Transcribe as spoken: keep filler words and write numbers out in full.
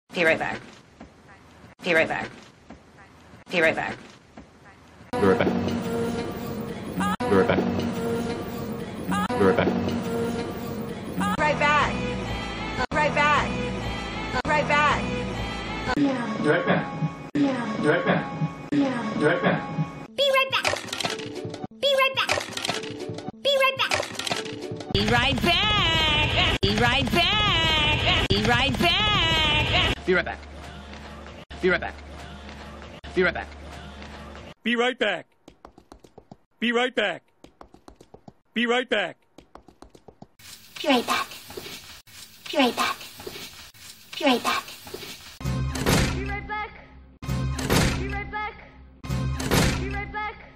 Be right back. Be right back. Be right back. Be right back. Be right back. Be right back. Right back. Right back. Right back. Yeah. Be right back. Yeah. Be right back. Yeah. Be right back. Be right back. Be right back. Be right back. Be right back. Be right back. Be right back. Be right back. Be right back. Be right back. Be right back. Be right back. Be right back. Be right back. Be right back. Be right back. Be right back. Be right back. Be right back.